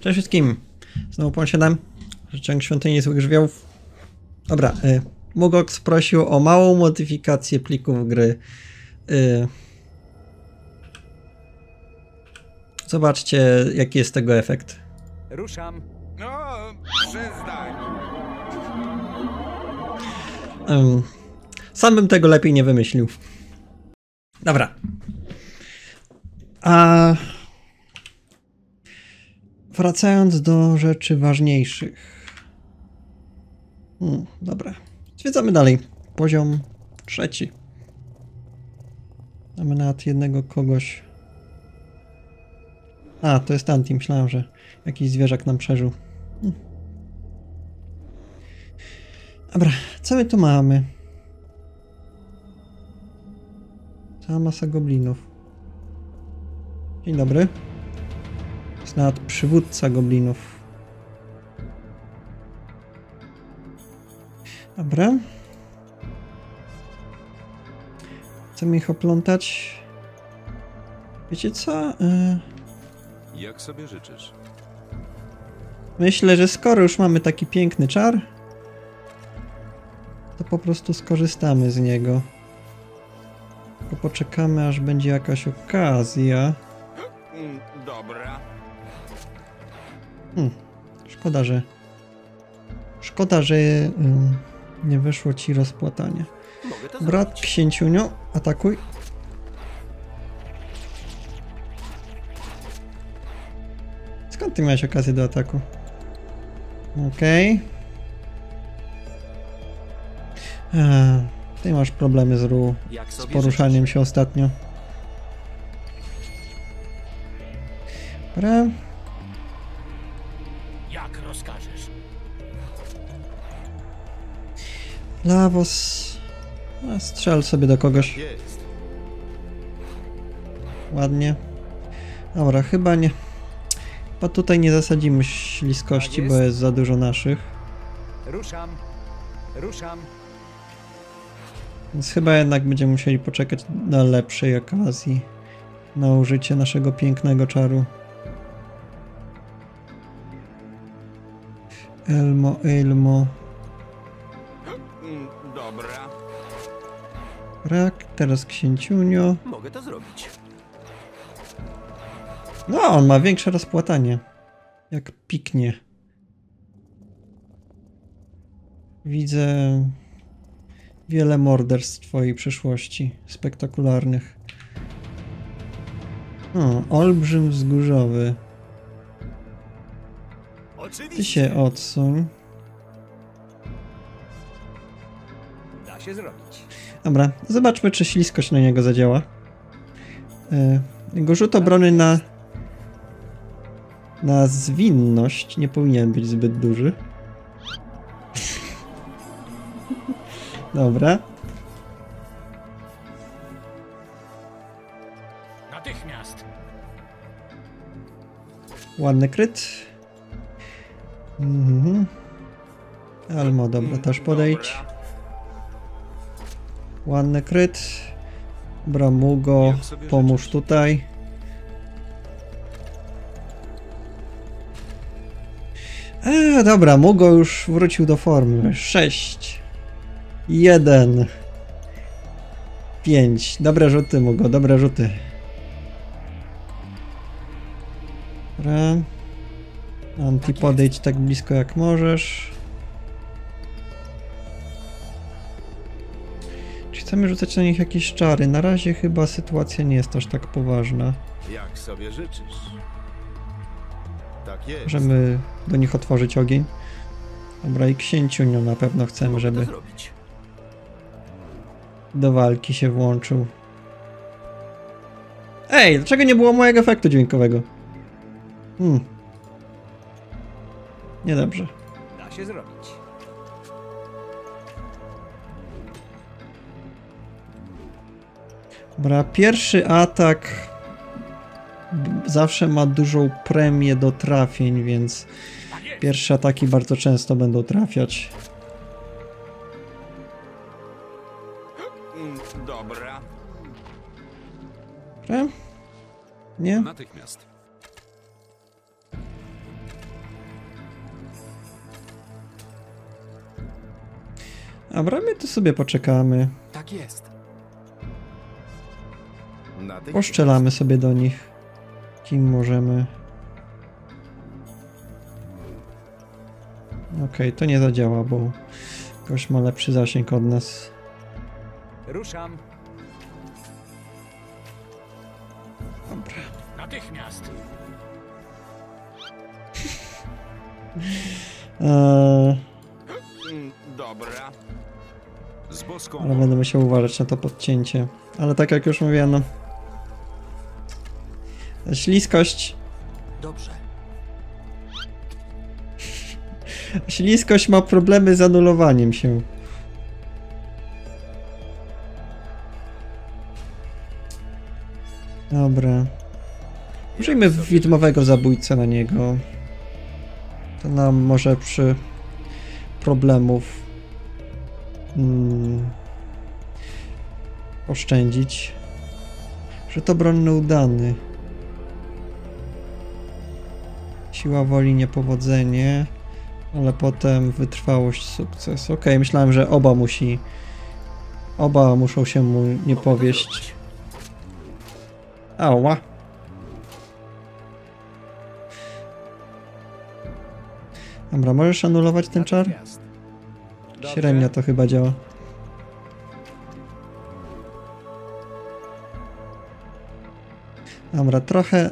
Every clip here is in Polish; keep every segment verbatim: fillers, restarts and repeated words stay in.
Cześć wszystkim! Znowu Pon siedem, Ciąg Świątyni Złych Żywiołów. Dobra, y, Mugox prosił o małą modyfikację plików gry. Y, zobaczcie, jaki jest tego efekt. Ruszam. No, przestań. Um, sam bym tego lepiej nie wymyślił. Dobra. A wracając do rzeczy ważniejszych. Hmm, dobra. Zwiedzamy dalej. Poziom trzeci. Mamy nawet jednego kogoś. A, to jest Anti. Myślałem, że jakiś zwierzak nam przeżył. Hmm. Dobra, co my tu mamy? Cała masa goblinów. Dzień dobry. Jest nawet przywódca goblinów. Dobra. Chcemy ich oplątać. Wiecie co? Y... Jak sobie życzysz? Myślę, że skoro już mamy taki piękny czar, to po prostu skorzystamy z niego. Tylko poczekamy, aż będzie jakaś okazja. Dobra. Hmm. Szkoda, że... Szkoda, że ym, nie wyszło ci rozpłatanie. Brat zrobić. Księciuniu, atakuj. Skąd ty miałeś okazję do ataku? Okej. Okay. Ty masz problemy z Ru, z poruszaniem się ostatnio. Dobra. Jak rozkażesz? Lawos. A, strzel sobie do kogoś. Jest. Ładnie. Dobra, chyba nie. Chyba tutaj nie zasadzimy śliskości, bo jest za dużo naszych. Ruszam. Ruszam. Więc chyba jednak będziemy musieli poczekać na lepszej okazji na użycie naszego pięknego czaru. Elmo, Elmo. Dobra. Rak, teraz księciunio. Mogę to zrobić. No, on ma większe rozpłatanie. Jak piknie. Widzę wiele morderstw w twojej przyszłości. Spektakularnych. O, olbrzym wzgórzowy. Ty się odsuń. Da się zrobić. Dobra, zobaczmy, czy śliskość na niego zadziała. Yy, jego rzut obrony na na zwinność nie powinien być zbyt duży. Dobra. Natychmiast. Ładny kryt. Mhm. Elmo, dobra, też podejdź. Ładny kryt. Dobra, Mugo, pomóż tutaj. Eee, dobra, Mugo już wrócił do formy. sześć. jeden. pięć. Dobre rzuty, Mugo, dobre rzuty. Dobra. Anti, podejdź tak blisko jak możesz. Czy chcemy rzucać na nich jakieś czary? Na razie chyba sytuacja nie jest aż tak poważna. Jak sobie życzysz? Tak jest. Możemy do nich otworzyć ogień. Dobra, i księciuniu na pewno chcemy, żeby do walki się włączył. Ej, dlaczego nie było mojego efektu dźwiękowego? Hmm. Niedobrze. Da się zrobić. Dobra, pierwszy atak zawsze ma dużą premię do trafień, więc pierwsze ataki bardzo często będą trafiać. Dobra. Dobra. Nie? Natychmiast. Dobra, my tu sobie poczekamy. Tak jest. Natychmiast. Poszczelamy sobie do nich. Kim możemy. Okej, okay, to nie zadziała, bo ktoś ma lepszy zasięg od nas. Ruszam. Dobra. Natychmiast. Eee, Mm, Dobra. Z boską. ale będę musiał uważać na to podcięcie. Ale tak jak już mówiłem, no. Śliskość. Dobrze. Śliskość ma problemy z anulowaniem się. Dobra. Użyjmy widmowego zabójcę na niego. To nam może przy problemów mm, oszczędzić. Rzut obronny udany. Siła woli niepowodzenie, ale potem wytrwałość sukces. Ok, myślałem, że oba musi. Oba muszą się mu nie powieść. Ała. Dobra, możesz anulować ten czar? Natychmiast. Dobrze. Średnio to chyba działa. Dobra, trochę...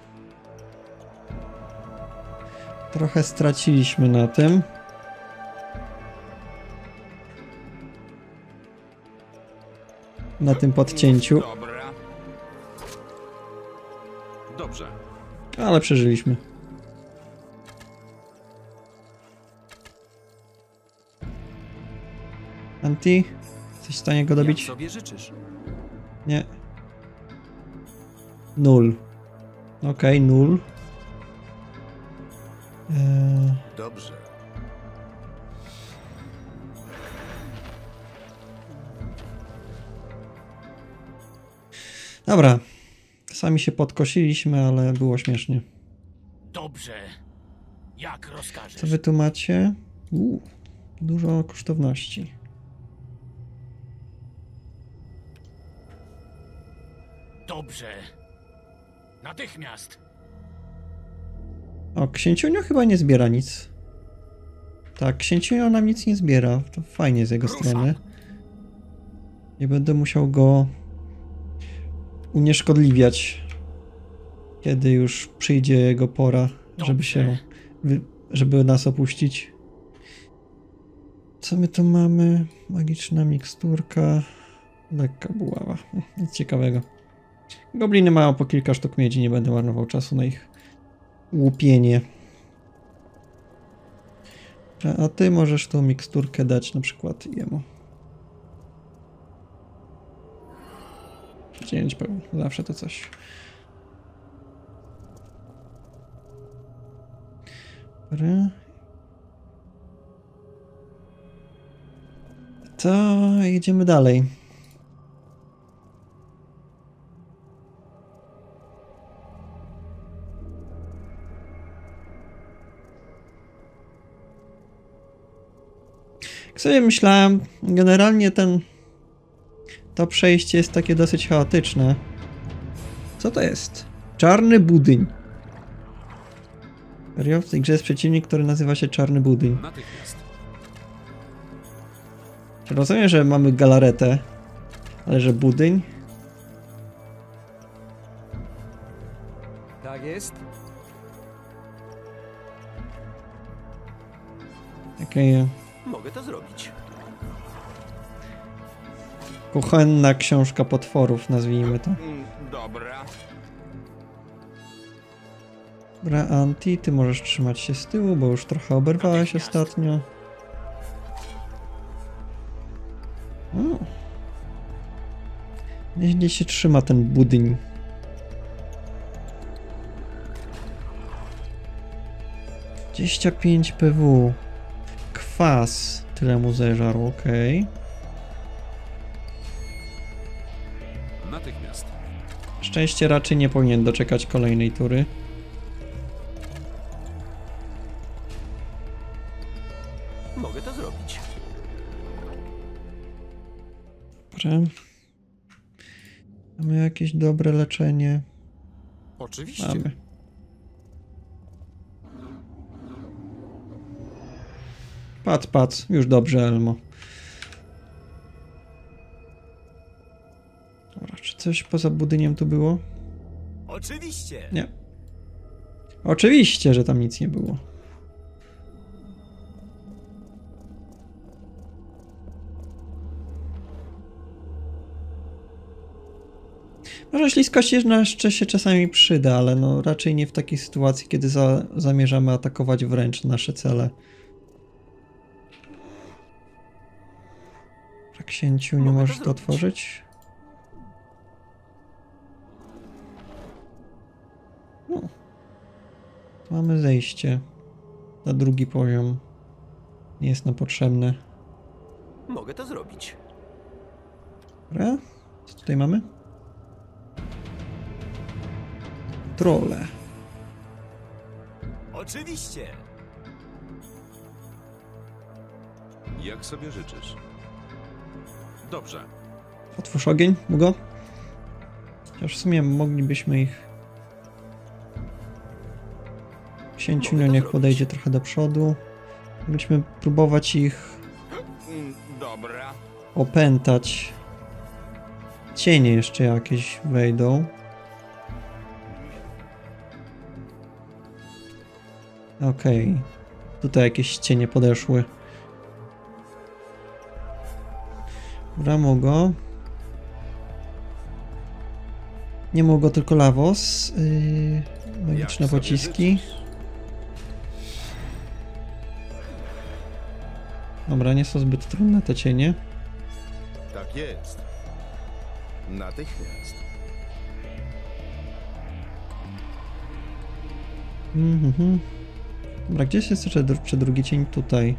Trochę straciliśmy na tym. Na tym podcięciu, Dobra. Dobrze. ale przeżyliśmy. Anti? Jesteś w stanie go Jak dobić? sobie życzysz. Nie. Nul. Okej, nul. Eee, Dobrze. dobra. Sami się podkosiliśmy, ale było śmiesznie. Dobrze. Jak rozkażesz. Co wy tu macie? Uuu, dużo kosztowności. Dobrze. Natychmiast. O, księciunio chyba nie zbiera nic. Tak, księciunio nam nic nie zbiera. To fajnie z jego Ruszam. strony. Nie będę musiał go unieszkodliwiać, kiedy już przyjdzie jego pora, żeby Dobrze. się, wy- żeby nas opuścić. Co my tu mamy? Magiczna miksturka, lekka buława. Nic ciekawego. Gobliny mają po kilka sztuk miedzi, nie będę marnował czasu na ich łupienie. A ty możesz tą miksturkę dać na przykład jemu. dziewięć pełno, zawsze to coś. Dobra. To jedziemy dalej. Jak sobie myślałem, generalnie ten to przejście jest takie dosyć chaotyczne. Co to jest? Czarny budyń. Serio? W tej grze jest przeciwnik, który nazywa się Czarny Budyń. Natychmiast. Rozumiem, że mamy galaretę, ale że budyń? Tak jest. Takie Mogę to zrobić. kuchenna książka potworów, nazwijmy to. Mm, Dobra. Dobra, Anti, ty możesz trzymać się z tyłu, bo już trochę oberwałeś Natychmiast. ostatnio. O. Nieźle się trzyma ten budyń. dwadzieścia pięć P W. Kwas. Tyle mu zeżarł, okej. Natychmiast. Szczęście raczej nie powinien doczekać kolejnej tury. Mogę to zrobić. Dobrze. Mamy jakieś dobre leczenie? Oczywiście. Mamy. Patrz, patrz. Już dobrze, Elmo. Dobra, czy coś poza budynkiem tu było? Oczywiście. Nie. Oczywiście, że tam nic nie było. Może śliskość jeszcze się czasami przyda, ale no raczej nie w takiej sytuacji, kiedy za, zamierzamy atakować wręcz nasze cele. Księciu, nie Mogę to możesz to zrobić. otworzyć? No. Tu mamy zejście na drugi poziom. Nie jest nam potrzebne. Mogę to zrobić. Dobra. Co tutaj mamy? Trolle. Oczywiście. Jak sobie życzysz? Dobrze. Otwórz ogień, Mugo. Chociaż w sumie moglibyśmy ich... Księciunio Mogę to niech zrobić. podejdzie trochę do przodu. Mogliśmy próbować ich Mm, Dobra. opętać. Cienie jeszcze jakieś wejdą. Okej. Okay. Tutaj jakieś cienie podeszły. Dobra, Mugo. Nie Mugo, tylko Lawos. Yy, magiczne Jak sobie pociski. życzysz? Dobra, nie są zbyt trudne te cienie. Tak jest. Natychmiast. Mhm. Dobra, gdzieś jest jeszcze dru czy drugi cień? Tutaj.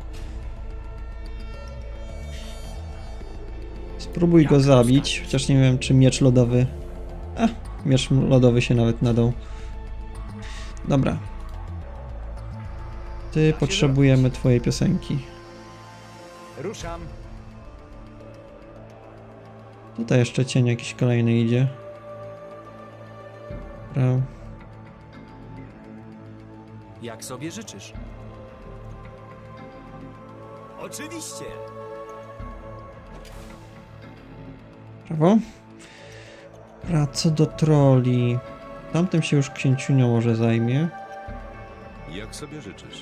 Spróbuj go zabić, chociaż nie wiem, czy miecz lodowy... A, miecz lodowy się nawet nadał. Dobra. Ty potrzebujemy twojej piosenki. Ruszam. Tutaj jeszcze cień jakiś kolejny idzie. Dobra. Jak sobie życzysz. Oczywiście. Brawo. Dobra, co do troli. Tamtym się już księciunio może zajmie. Jak sobie życzysz?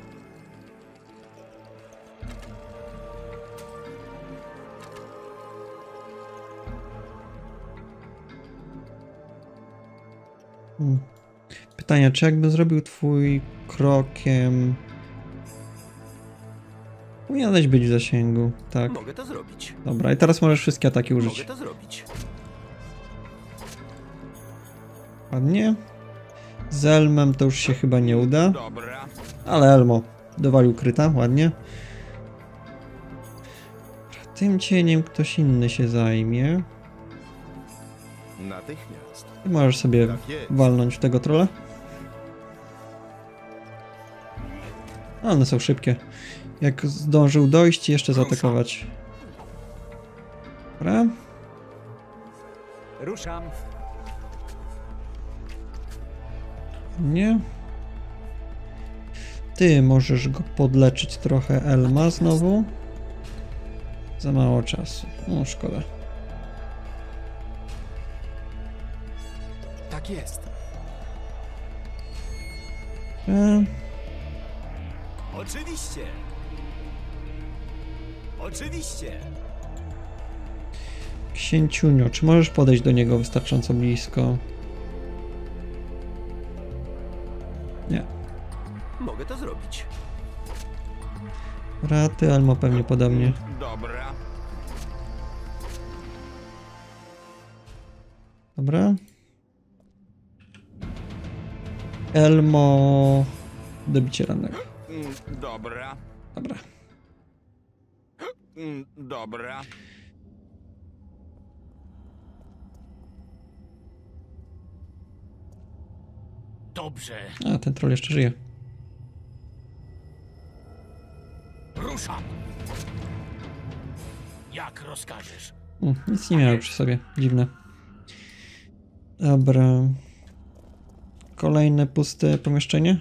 Hmm. Pytanie, czy jakbym zrobił twój krokiem... Powinieneś być w zasięgu, tak. Mogę to zrobić. Dobra, i teraz możesz wszystkie ataki Mogę użyć. to zrobić. Ładnie. Z Elmem to już się chyba nie uda. Dobra. Ale Elmo dowalił kryta, ładnie. Tym cieniem ktoś inny się zajmie. Natychmiast. I możesz sobie Tak jest. walnąć w tego trolla. A one są szybkie. Jak zdążył dojść, jeszcze zaatakować. Dobra. Ruszam. Nie. Ty możesz go podleczyć trochę, Elma, znowu. Za mało czasu. No, szkoda. Tak jest. E, Oczywiście. Oczywiście. Księciunio, czy możesz podejść do niego wystarczająco blisko? Nie. Mogę to zrobić. Raty, Elmo pewnie podobnie. Dobra. Dobra. Elmo... Dobicie rannego. Mm, Dobra. Dobra. Mm, Dobra. Dobrze. A, ten troll jeszcze żyje. Ruszam. Jak rozkażesz. U, nic nie miały przy sobie. Dziwne. Dobra. Kolejne puste pomieszczenie.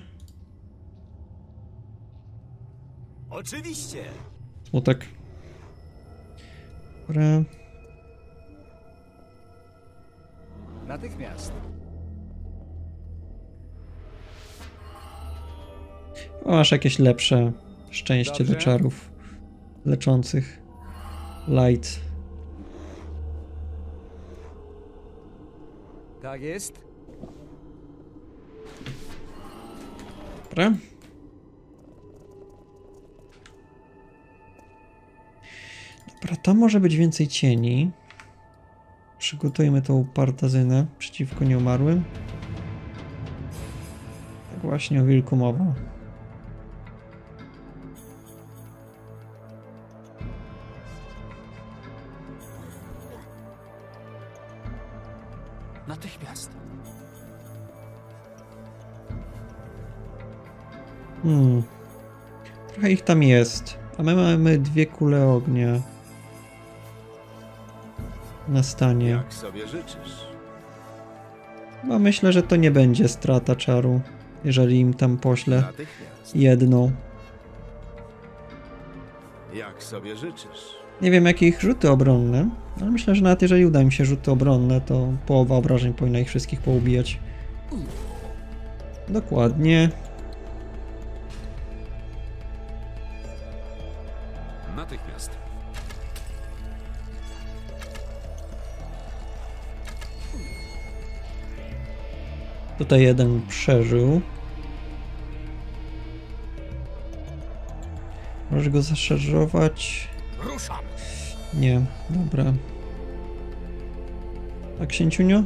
Oczywiście. Smutek. Dobra. Natychmiast. O, masz jakieś lepsze szczęście Dobrze. do czarów leczących. Light. Tak jest. Dobra. Dobra, to może być więcej cieni. Przygotujmy tą partazynę przeciwko nieumarłym. Tak właśnie o wilku mowa. Natychmiast. Hmm. Trochę ich tam jest. A my mamy dwie kule ognia. Na stanie. Jak sobie życzysz. No myślę, że to nie będzie strata czaru, jeżeli im tam poślę Natychmiast. jedną. Jak sobie życzysz. Nie wiem jakie ich rzuty obronne, ale myślę, że nawet jeżeli uda mi się rzuty obronne, to połowa obrażeń powinna ich wszystkich poubijać. Dokładnie. Natychmiast. Tutaj jeden przeżył. Możesz go zaszarżować? Ruszam. Nie, dobra. A księciunio?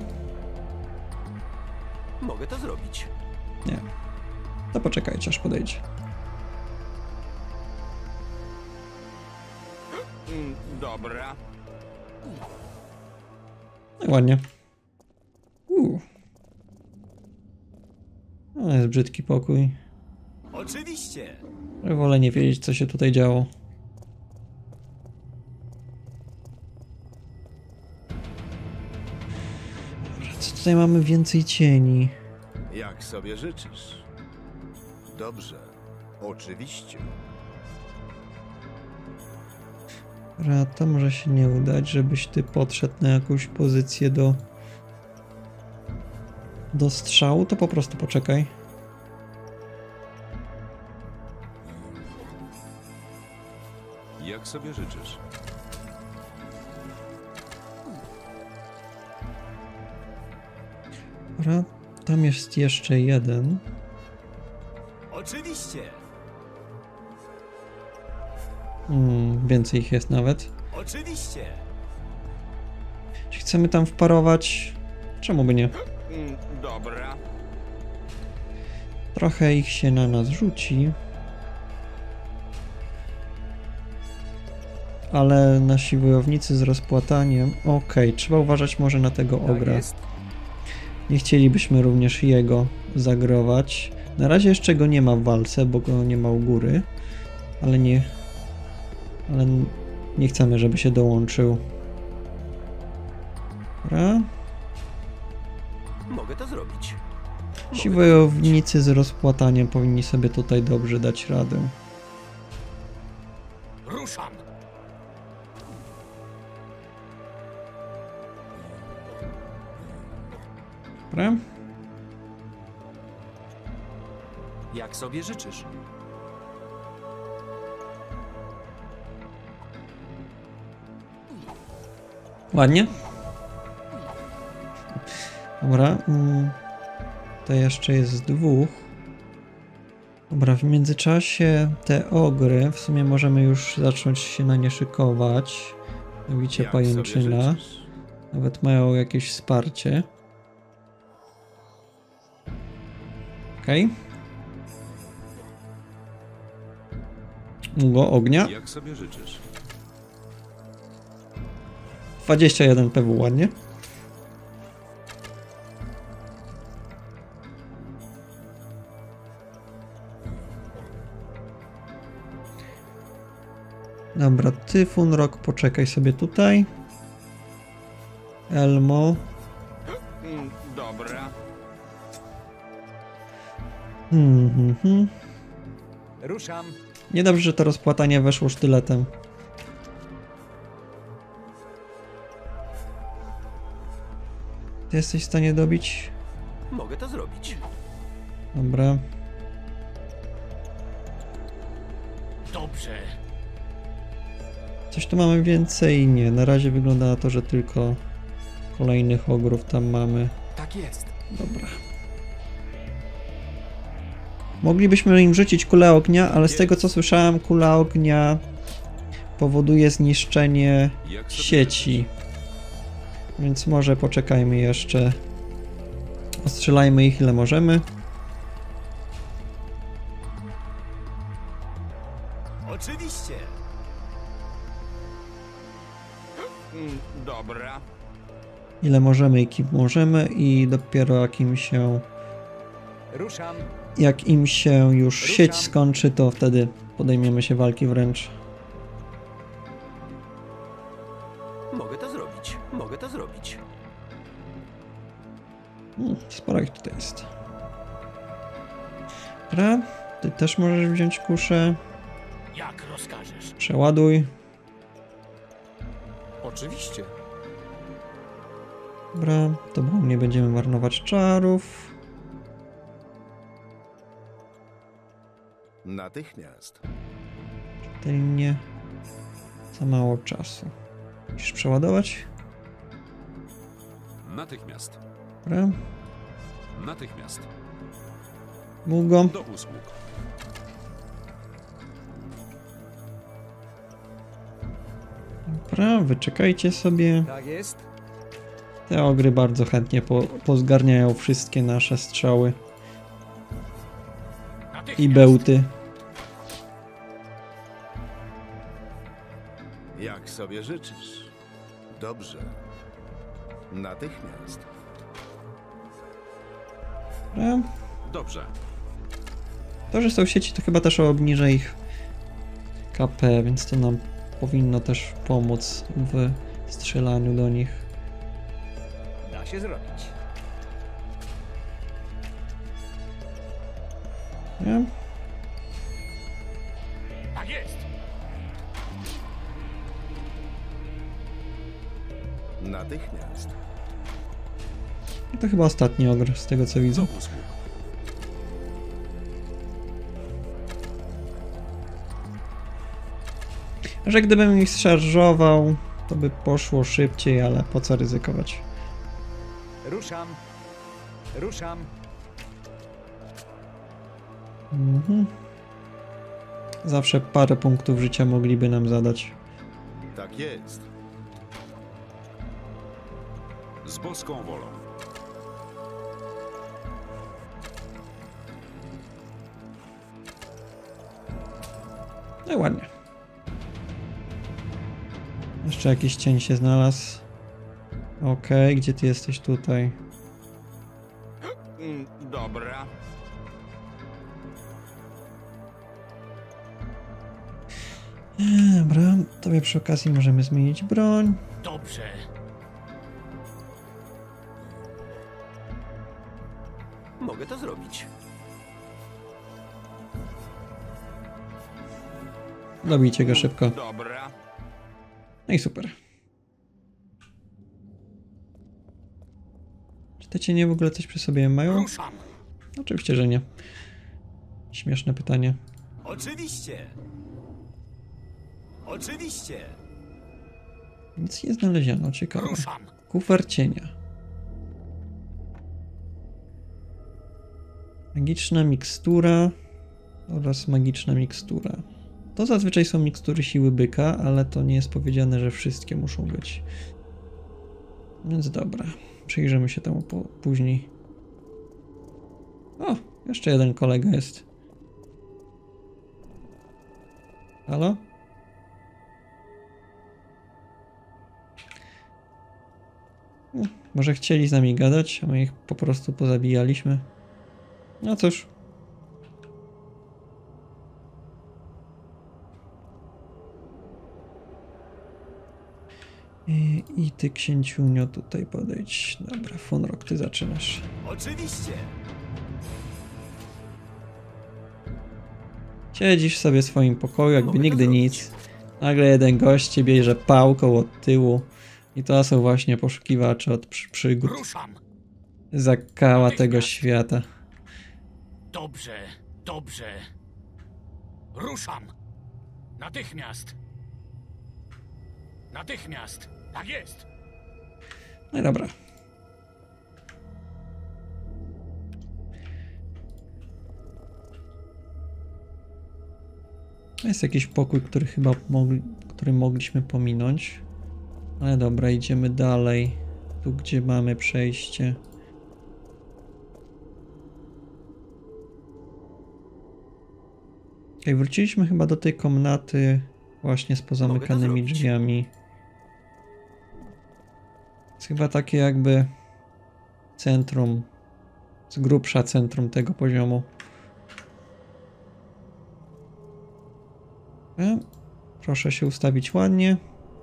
Mogę to zrobić. Nie. To poczekajcie, aż podejdzie. Mm, Dobra. No i ładnie. Uuu. No jest brzydki pokój. Oczywiście. Ale wolę nie wiedzieć, co się tutaj działo. Dobra, co tutaj mamy więcej cieni? Jak sobie życzysz. Dobrze. Oczywiście. Dobra, to może się nie udać, żebyś ty podszedł na jakąś pozycję do do strzału, to po prostu poczekaj. Jak sobie życzysz. Dobra, tam jest jeszcze jeden. Oczywiście. Hmm, więcej ich jest nawet. Oczywiście. Czy chcemy tam wparować? Czemu by nie? Mm, Dobra. Trochę ich się na nas rzuci. Ale nasi wojownicy z rozpłataniem... Okej, okay, trzeba uważać może na tego Tak ogra. jest. Nie chcielibyśmy również jego zagrować. Na razie jeszcze go nie ma w walce, bo go nie ma u góry. Ale nie... Ale nie chcemy, żeby się dołączył. Dobra. Mogę to zrobić. Ci wojownicy z rozpłataniem powinni sobie tutaj dobrze dać radę. Ruszam. Dobra. Jak sobie życzysz. Ładnie. Dobra. Mm. To jeszcze jest dwóch. Dobra, w międzyczasie te ogry, w sumie możemy już zacząć się na nie szykować. Mianowicie Jak sobie pajęczyna. życzysz. Nawet mają jakieś wsparcie. Okej. Długo ognia. Jak sobie życzysz. dwadzieścia jeden P W, ładnie. Dobra, Tyfun Rock, poczekaj sobie tutaj. Elmo. Mm, dobra. Hmm, hmm, hmm. Ruszam. Niedobrze, że to rozpłatanie weszło sztyletem. Ty jesteś w stanie dobić? Mogę to zrobić. Dobra. Dobrze. Coś tu mamy więcej? Nie, na razie wygląda na to, że tylko kolejnych ogrów tam mamy. Tak jest. Dobra. Moglibyśmy im rzucić kulę ognia, ale z tego co słyszałem, kula ognia powoduje zniszczenie Jak sobie sieci. Więc może poczekajmy jeszcze. Ostrzelajmy ich ile możemy. Oczywiście. Mm, dobra. Ile możemy i kim możemy i dopiero jak im się Ruszam. jak im się już Ruszam. sieć skończy, to wtedy podejmiemy się walki wręcz. Mogę to zrobić. Mogę to zrobić. Hmm, sporo ich tutaj jest. Dobra, ty też możesz wziąć kuszę. Jak rozkażesz. Przeładuj. Oczywiście. Dobra, to bo nie będziemy marnować czarów. Natychmiast. Tylnie. Za mało czasu. Musisz przeładować. Natychmiast. Dobra. Natychmiast. Długo. Do usług. Dobra, wyczekajcie sobie. Tak jest. Te ogry bardzo chętnie po, pozgarniają wszystkie nasze strzały Natychmiast. i bełty. Jak sobie życzysz. Dobrze. Natychmiast. Dobra. Dobrze. To, że są sieci, to chyba też obniża ich K P, więc to nam powinno też pomóc w strzelaniu do nich. Da się zrobić. Nie? Tak jest. Natychmiast. I to chyba ostatni ogr, z tego co Do widzę. usług. Że gdybym ich szarżował, to by poszło szybciej, ale po co ryzykować? Ruszam. Ruszam. Mhm. Zawsze parę punktów życia mogliby nam zadać. Tak jest. Z boską wolą. No i ładnie. Jeszcze jakiś cień się znalazł. Okej, gdzie ty jesteś tutaj? Mm, dobra. Dobra, tobie przy okazji możemy zmienić broń. Dobrze. Mogę to zrobić. Dobijcie go szybko. Dobra. No i super. Czy te cienie w ogóle coś przy sobie mają? Ruszam. Oczywiście, że nie. Śmieszne pytanie. Oczywiście. Oczywiście. Nic nie znaleziono, ciekawe. Ruszam. Kufer cienia. Magiczna mikstura oraz magiczna mikstura. To zazwyczaj są mikstury siły byka, ale to nie jest powiedziane, że wszystkie muszą być. Więc dobra, przyjrzymy się temu po, później. O, jeszcze jeden kolega jest. Halo? Hmm, może chcieli z nami gadać, a my ich po prostu pozabijaliśmy. No cóż. I, I ty, księciunio, tutaj podejdź. Dobra, Funrok, ty zaczynasz. Oczywiście. Siedzisz sobie w swoim pokoju, jakby Mogę to nigdy zrobić. nic. Nagle jeden gość cię bierze pałką od tyłu. I to są właśnie poszukiwacze od przy przygód. Ruszam. Zakała tego świata. Dobrze, dobrze. Ruszam. Natychmiast. Natychmiast. Tak jest. No i dobra. Jest jakiś pokój, który chyba mogli, który mogliśmy pominąć. Ale dobra, idziemy dalej. Tu, gdzie mamy przejście. Okej, wróciliśmy chyba do tej komnaty właśnie z pozamykanymi zrobić. drzwiami. Jest chyba takie jakby centrum, z grubsza centrum tego poziomu. E, Proszę się ustawić ładnie.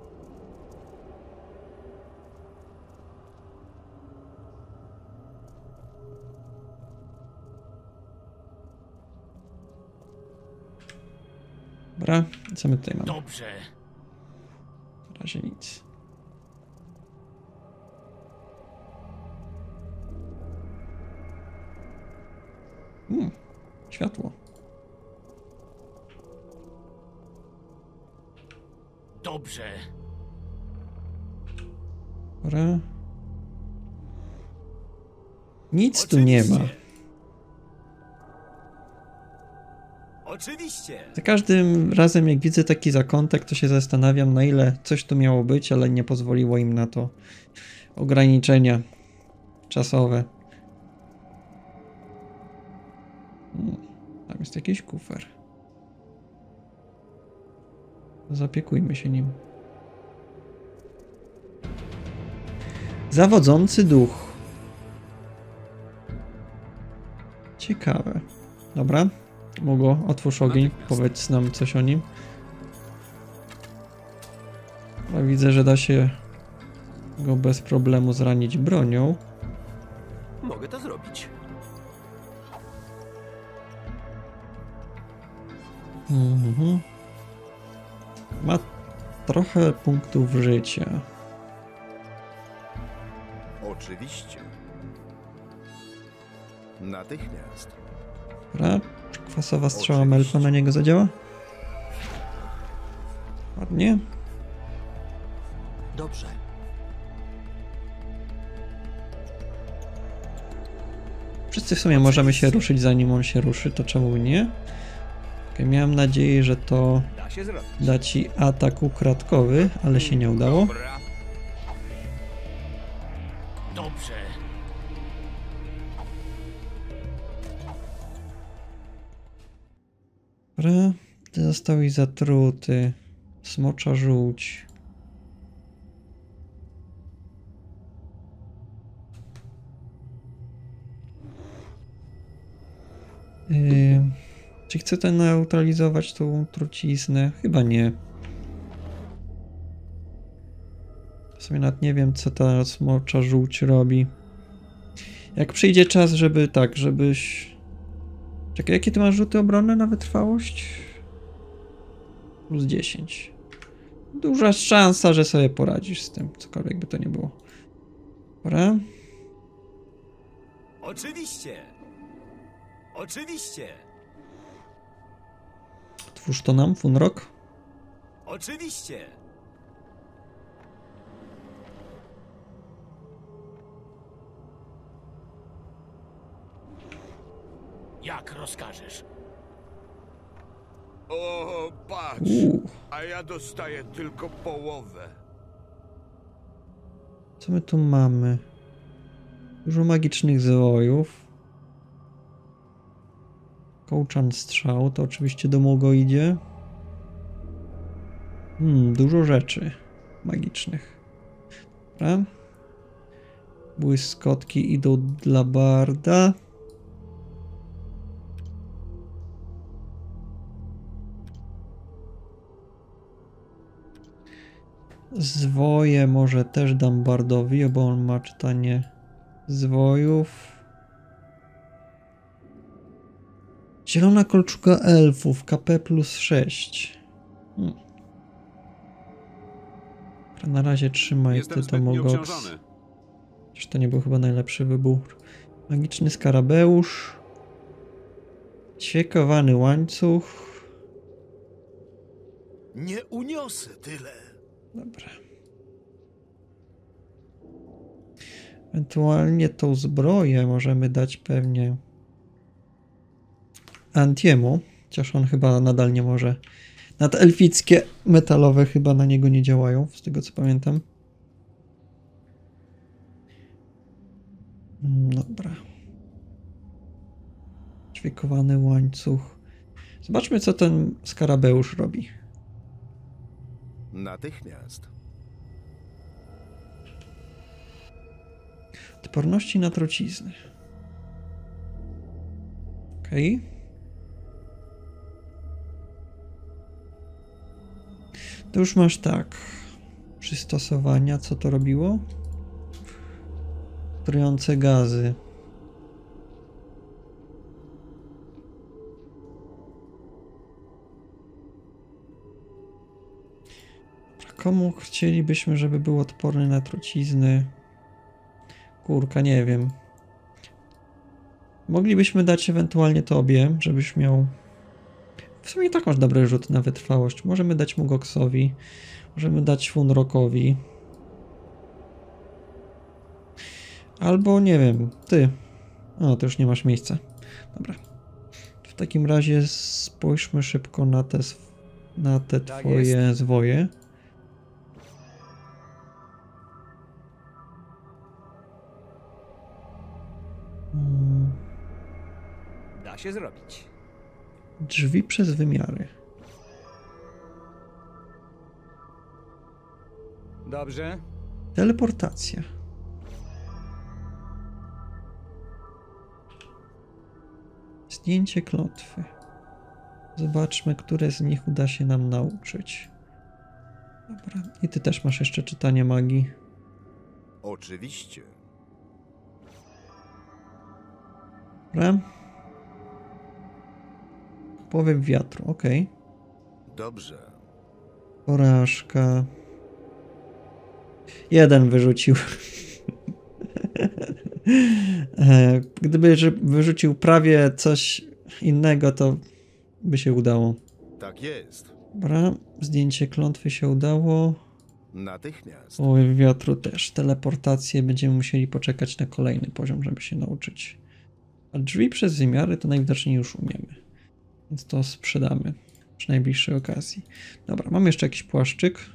Dobra, co my tutaj mamy? Dobrze. Na razie nic. Hmm, światło. Dobrze. Dobra. Nic tu nie ma. Oczywiście. Za każdym razem, jak widzę taki zakątek, to się zastanawiam, na ile coś tu miało być, ale nie pozwoliło im na to ograniczenia czasowe. Hmm, tam jest jakiś kufer. Zaopiekujmy się nim. Zawodzący duch. Ciekawe. Dobra. Mogło, otwórz ogień, powiedz nam coś o nim. A widzę, że da się go bez problemu zranić bronią. Mogę to zrobić. Mhm. Ma trochę punktów życia. Oczywiście. Natychmiast. Dobra. Czy kwasowa strzała Melfa na niego zadziała? Ładnie. Dobrze. Wszyscy w sumie możemy się ruszyć, zanim on się ruszy, to czemu by nie? Okay, miałem nadzieję, że to Da się zrobić. da ci atak ukradkowy, ale się nie udało. Dobra. Dobrze. Dobra, ty zostałeś zatruty. Smocza żółć. Yy, czy chcę ten neutralizować tą truciznę? Chyba nie. W sumie nawet nie wiem, co ta smocza żółć robi. Jak przyjdzie czas, żeby tak, żebyś... Czekaj, jakie ty masz rzuty obronne na wytrwałość? Plus dziesięć. Duża szansa, że sobie poradzisz z tym, cokolwiek by to nie było. Dobra. Oczywiście. Oczywiście. Twórz to nam, Funrok. Oczywiście. Jak rozkażesz. O, patrz, Uuu, a ja dostaję tylko połowę. co my tu mamy? Dużo magicznych zwojów. Kołczan strzał, to oczywiście do Mogo idzie. Hmm, dużo rzeczy magicznych. Dobra. Błyskotki idą dla Barda. Zwoje może też dam Bardowi, bo on ma czytanie zwojów. Zielona kolczuga elfów, K P plus sześć. Hmm. Na razie trzymaj Jestem ty to zbytnio Mogox. obciążony. Chociaż to nie był chyba najlepszy wybór. Magiczny skarabeusz. Ćwiekowany łańcuch. Nie uniosę tyle. Dobra. Ewentualnie tą zbroję możemy dać pewnie Antiemu, chociaż on chyba nadal nie może. Nadelfickie metalowe chyba na niego nie działają, z tego co pamiętam. Dobra. Ćwiekowany łańcuch. Zobaczmy, co ten skarabeusz robi. Natychmiast. Odporności na trucizny. Okej. Okay. To już masz tak. Przystosowania. Co to robiło? Trujące gazy. Komu chcielibyśmy, żeby był odporny na trucizny? Kurka, nie wiem. Moglibyśmy dać ewentualnie tobie, żebyś miał... W sumie tak masz dobry rzut na wytrwałość. Możemy dać Mogoksowi. Możemy dać Funrokowi. Albo, nie wiem, ty. O, to już nie masz miejsca. Dobra. W takim razie spójrzmy szybko na te, na te Tak twoje jest. zwoje. Hmm. Da się zrobić. Drzwi przez wymiary. Dobrze. Teleportacja. Zdjęcie klątwy. Zobaczmy, które z nich uda się nam nauczyć. Dobra. I ty też masz jeszcze czytanie magii. Oczywiście. Dobra. Powiew wiatru, ok. Dobrze. Porażka. Jeden wyrzucił. Gdyby wyrzucił prawie coś innego, to by się udało. Tak jest. Dobra, zdjęcie klątwy się udało. Natychmiast. Powiew wiatru też. Teleportację będziemy musieli poczekać na kolejny poziom, żeby się nauczyć. A drzwi przez wymiary to najwidoczniej już umiemy. Więc to sprzedamy przy najbliższej okazji. Dobra, mam jeszcze jakiś płaszczyk.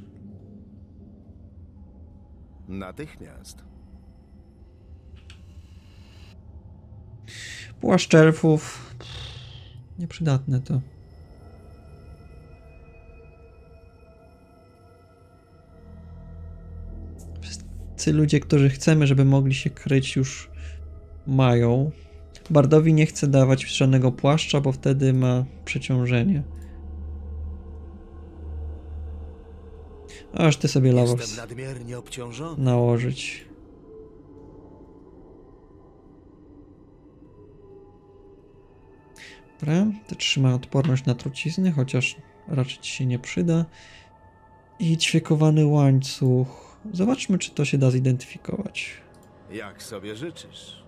Natychmiast. Płaszcz elfów. Nieprzydatne to. Wszyscy ludzie, którzy chcemy, żeby mogli się kryć, już mają. Bardowi nie chcę dawać żadnego płaszcza, bo wtedy ma przeciążenie. Aż ty sobie lawos Jestem nadmiernie obciążony. nałożyć. Dobra, to trzyma odporność na trucizny, chociaż raczej ci się nie przyda. I ćwiekowany łańcuch. Zobaczmy, czy to się da zidentyfikować. Jak sobie życzysz.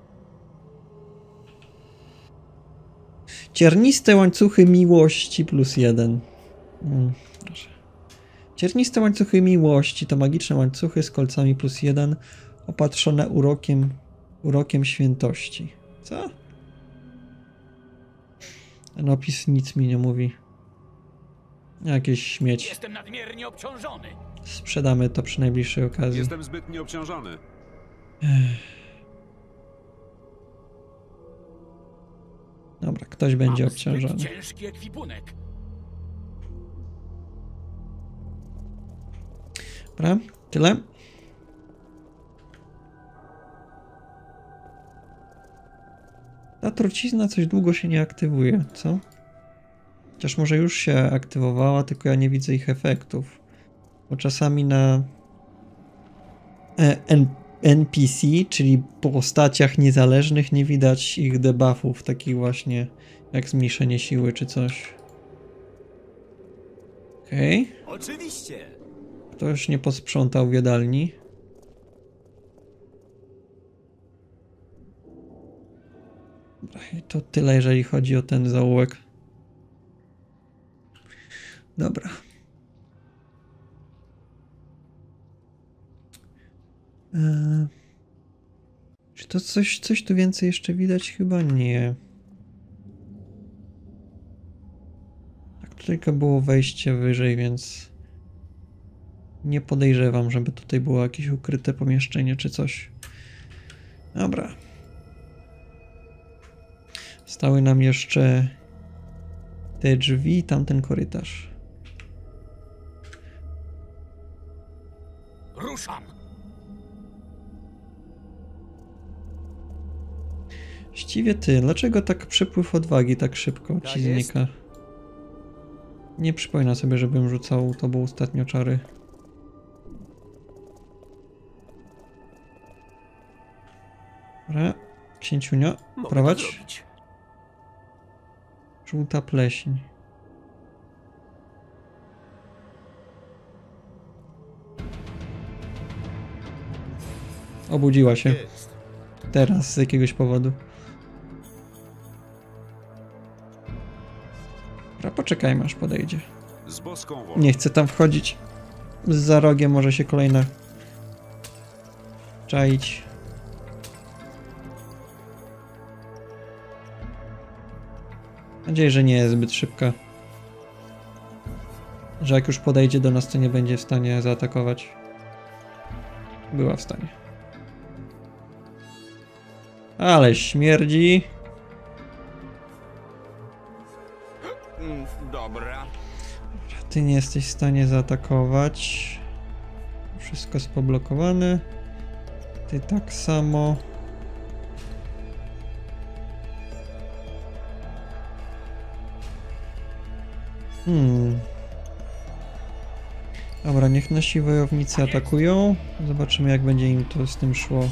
Cierniste łańcuchy miłości plus jeden. Hmm, proszę. Cierniste łańcuchy miłości to magiczne łańcuchy z kolcami plus jeden, opatrzone urokiem, urokiem świętości. Co? Ten opis nic mi nie mówi. Jakieś śmieć. Jestem nadmiernie obciążony. Sprzedamy to przy najbliższej okazji. Jestem zbytnio obciążony. Dobra, ktoś będzie Mam obciążony. zbyt ciężki ekwipunek. Dobra, tyle. Ta trucizna coś długo się nie aktywuje, co? Chociaż może już się aktywowała, tylko ja nie widzę ich efektów. Bo czasami na N P C, czyli po postaciach niezależnych nie widać ich debuffów, takich właśnie jak zmniejszenie siły czy coś. Okej. Okay. Oczywiście. Ktoś nie posprzątał w jadalni. I to tyle, jeżeli chodzi o ten zaułek. Dobra. Eee, czy to coś, coś tu więcej jeszcze widać? Chyba nie. Tak, tu tylko było wejście wyżej, więc nie podejrzewam, żeby tutaj było jakieś ukryte pomieszczenie czy coś. Dobra. Stały nam jeszcze te drzwi i tamten korytarz. Ruszam! Właściwie ty, dlaczego tak przepływ odwagi tak szybko Tak ci jest. znika? Nie przypominam sobie, żebym rzucał tobą ostatnio czary. Dobra, księciunio, Mogę to prowadź. zrobić. Żółta pleśń. Obudziła się. Jest. Teraz z jakiegoś powodu. Dobra, poczekajmy aż podejdzie. Z boską wolą. Nie chcę tam wchodzić. Za rogiem może się kolejna czaić. Mam nadzieję, że nie jest zbyt szybka. Że jak już podejdzie do nas, to nie będzie w stanie zaatakować. Była w stanie. Ale śmierdzi. Mm, Dobra. Ty nie jesteś w stanie zaatakować. Wszystko jest poblokowane. Ty tak samo. Hmm. Dobra, niech nasi wojownicy atakują. Zobaczymy, jak będzie im to z tym szło.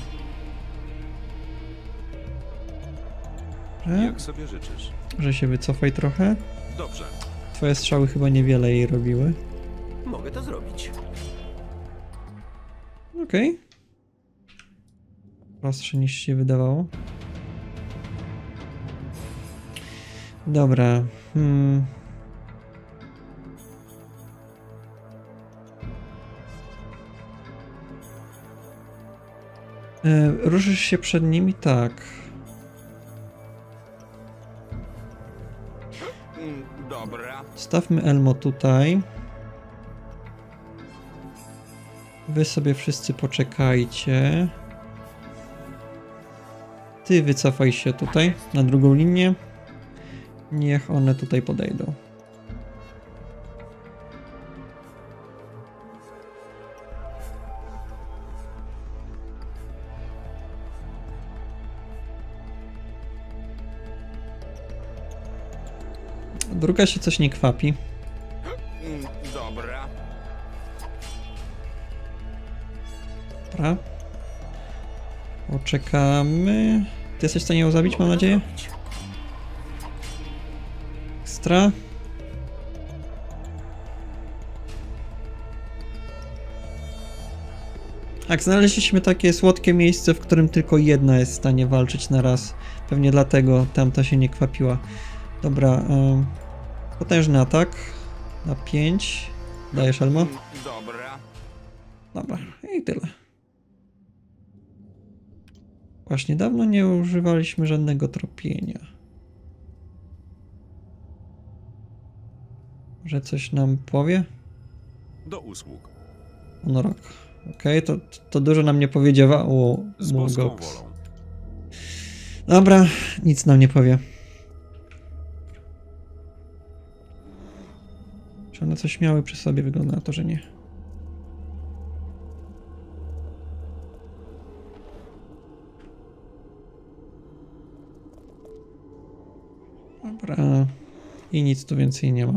Że, Jak sobie życzysz. że się wycofaj trochę. Dobrze. Twoje strzały chyba niewiele jej robiły. Mogę to zrobić. Okej. Okay. Prostsze niż się wydawało. Dobra. Hmm. E, ruszysz się przed nimi? Tak. Mm, Dobra. Stawmy Elmo tutaj. Wy sobie wszyscy poczekajcie. Ty wycofaj się tutaj, na drugą linię. Niech one tutaj podejdą. Druga się coś nie kwapi. Mm, Dobra. Dobra. Poczekamy. Ty jesteś w stanie ją zabić, mam Mogę to nadzieję? zrobić. Ekstra. Tak, znaleźliśmy takie słodkie miejsce, w którym tylko jedna jest w stanie walczyć na raz. Pewnie dlatego tamta się nie kwapiła. Dobra, um, potężny atak na pięć. Dajesz, Elmo? Mm, Dobra. Dobra, i tyle. Właśnie dawno nie używaliśmy żadnego tropienia. Że coś nam powie? Do usług. Honorok. Okej, okay, to, to dużo nam nie powiedziało. Z boską Murgox. wolą. Dobra, nic nam nie powie. Czy one coś miały przy sobie? Wygląda na to, że nie. Dobra. I nic tu więcej nie ma.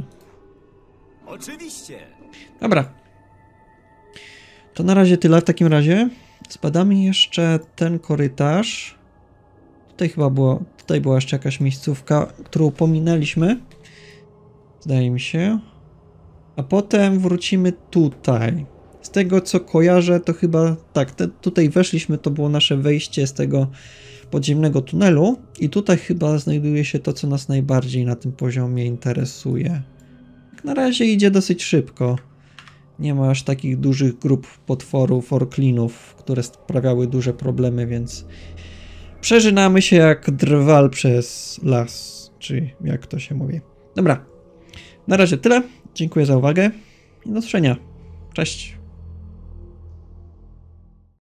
Oczywiście. Dobra. To na razie tyle w takim razie. zbadamy jeszcze ten korytarz. Tutaj chyba było, tutaj była jeszcze jakaś miejscówka, którą pominęliśmy. Zdaje mi się. A potem wrócimy tutaj. Z tego co kojarzę, to chyba tak, te, tutaj weszliśmy, to było nasze wejście z tego podziemnego tunelu i tutaj chyba znajduje się to, co nas najbardziej na tym poziomie interesuje. Jak na razie idzie dosyć szybko. Nie ma aż takich dużych grup potworów, orklinów, które sprawiały duże problemy, więc przeżynamy się jak drwal przez las, czy jak to się mówi. Dobra, na razie tyle. Dziękuję za uwagę i do usłyszenia. Cześć!